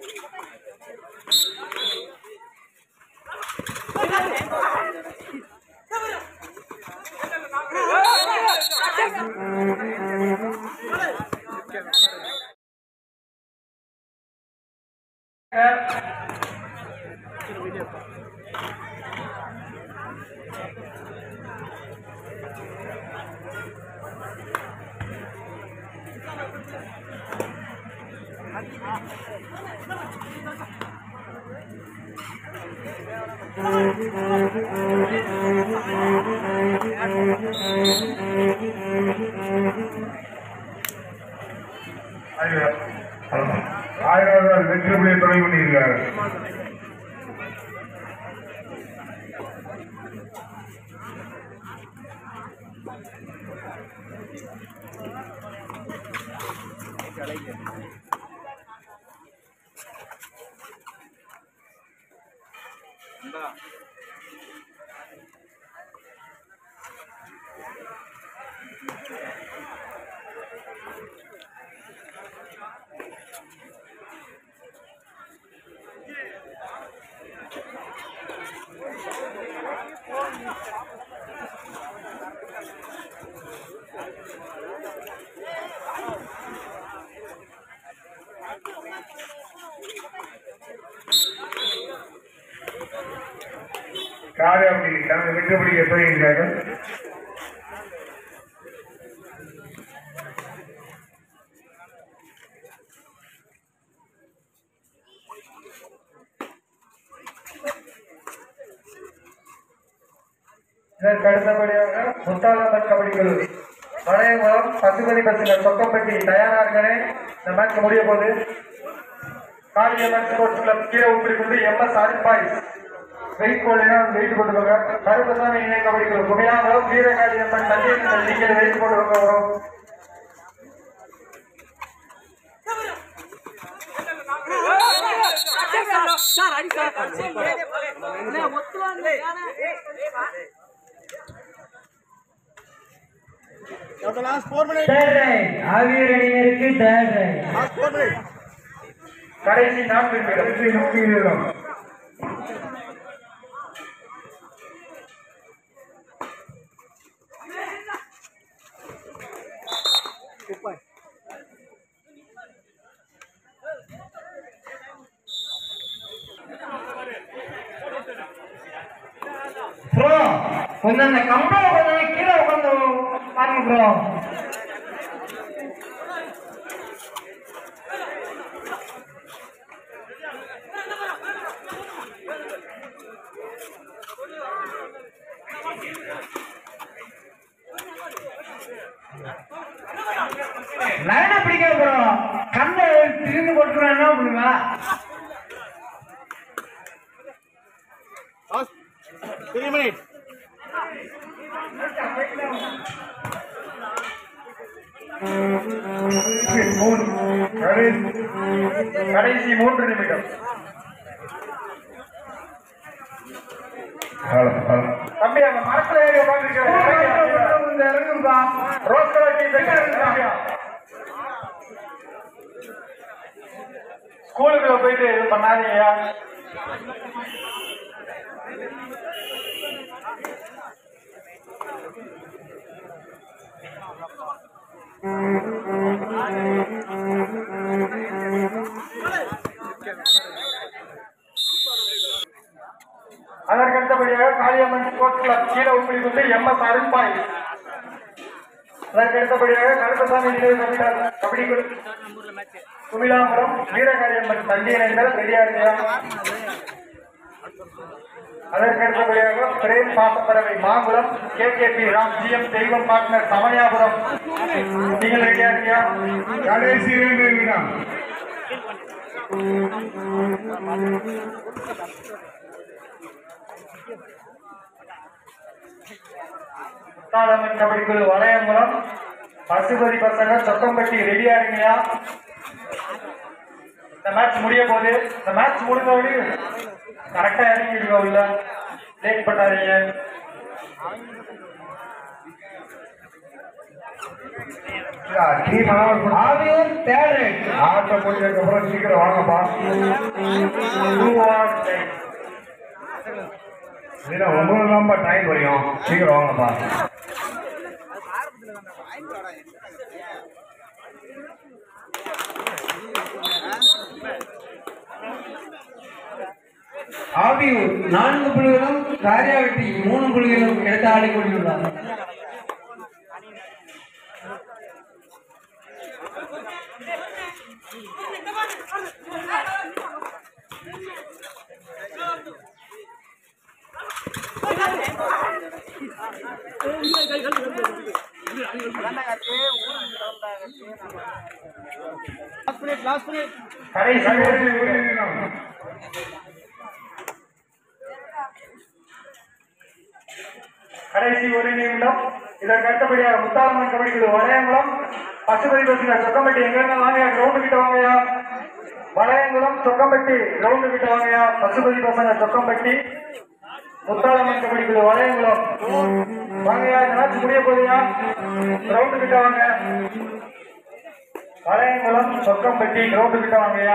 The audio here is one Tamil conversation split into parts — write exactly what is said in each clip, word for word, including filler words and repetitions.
ஆயிரம் வெற்றி புள்ளியை தொடங்கி கொண்டிருக்கிறார்கள். காரைக்குடி தனது வெற்றி புள்ளியை தொடங்குகிறார்கள். இதற்கு அடுத்தபடியாக முத்தாலம்மன் கபடி குழு வளையங்குளம் பசுபதி பசுங்கள் சொக்கப்பட்டி தயாராகவே இந்த மேட்ச் முடிய போது காளியம்மன் ஸ்போர்ட்ஸ் கிளப் கீழே உப்படி கொண்டு எம்எஸ் ஆரிப்பாய் வெயிட் போடலைன்னா வெயிட் போட்டுக்கோங்க. கருப்பசாமி இணை கபடி குழு குமையாங்குளம் வீரகாளியம்மன் தண்ணீர் நீங்கள் வெயிட் போட்டுக்கோங்க. வரும் கடைசி நான்கு நிமிடம் ப்ரோ கொஞ்சம் அந்த கம்பளை கொஞ்சம் கீழே உட்காந்து பாருங்க ப்ரோ. லைனை பிடிக்க ப்ரோ கண்ணை திரும்பி கொடுக்குறேன் என்ன பண்ணுங்க. Three minutes. கடைசி மூன்று நிமிடம். தம்பி அந்த மரத்துல ஏறி இறங்கும்பா. ரோஸ் கலர் ஸ்கூலுக்குள்ள போயிட்டு இது பண்ணாதீங்க. அதற்கு அடுத்தபடியாக காளியம்மன் ஸ்போர்ட்ஸ் கிளப் கீழே உப்படி கொண்டு எம்எஸ் அருண்பாய். அதற்கு அடுத்தபடியாக கருப்பசாமி கபடி குழு குமிலாபுரம் வீரகாளியம்மன் தண்டி இணைந்தல் ரெடியாக. அதற்கு அடுத்தபடியாக பிரேம் பாசப்பறவை Mangulam K K P Ram G M Deivam partner Samaniyapuram. நீங்கள் ரெடியா இருக்கியா? கடைசி இரண்டு நிமிடம். முத்தாலம்மன் கபடி குழு வளையங்குளம் பசுபதி பசங்க சொக்கம்பட்டி ரெடியா இருக்கியா? இந்த மேட்ச் முடிய போது இந்த மேட்ச் முடிஞ்சோடு கரெக்டா இறங்கிடுங்க. உள்ள லேட் பண்ணாதீங்க. ஆவியூர் தேர்ட் ஆட்ட முடிஞ்சதுக்கு அப்புறம் சீக்கிரம் வாங்கப்பா. உங்களுக்கு ரொம்ப டைம் வரையும் சீக்கிரம் வாங்கப்பா. ஆவியூர் நான்கு புள்ளிகளும் காரியாவெட்டி மூணு புள்ளிகளும் எடுத்து ஆடிக் கொண்டுள்ளார். கடைசி ஒரு நிமிடம். இதற்கு அடுத்தபடியாக முத்தாலம்மன் கபடிக்குழு வளையங்குளம் பசுபதி பசுங்க சொக்கம்பட்டி எங்க வாங்கயா கிரவுண்டு கிட்ட வாங்கயா. வளையங்குளம் சொக்கம்பட்டி கிரவுண்டு கிட்ட வாங்கயா. பசுபதி பசங்க சொக்கம்பட்டி முத்தாலம்மன் கபடிக்குழு வளையங்குளம் வாங்கயா. இந்த மேட்ச் முடிய போதியா கிரவுண்டு கிட்ட வாங்க. வளையங்குளம் சொக்கம்பட்டி கிரவுண்டு கிட்ட வாங்கயா.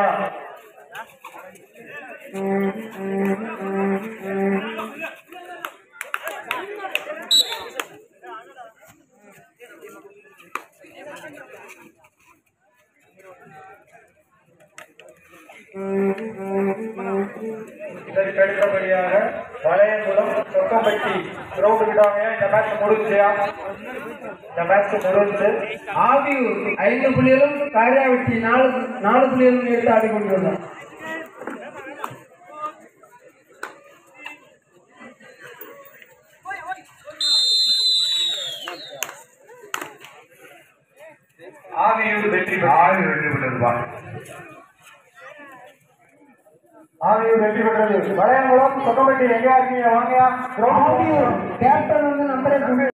இதற்கு அடுத்தபடியாக வளையங்குளம் சொக்கம்பட்டி கிரவுண்டு கிட்டாங்க. இந்த மேட்ச் முடிஞ்சியா? இந்த மேட்ச் முடிஞ்சு. ஆவியூர் ஐந்து புள்ளிகளும் காரியாவெட்டி நாலு நாலு புள்ளிகளும் எடுத்து ஆடிக் கொண்டுள்ளார். ஆவியூர் வெற்றி ஆவியூர் வெற்றி பெற்றதுப்பா. ஆவியூர் வெற்றி பெற்றது. வளையங்குளம் சொக்கம்பட்டி எங்கேயா இருக்கீங்க வாங்கயா. ஆவியூர் கேப்டன் வந்து நம்பர்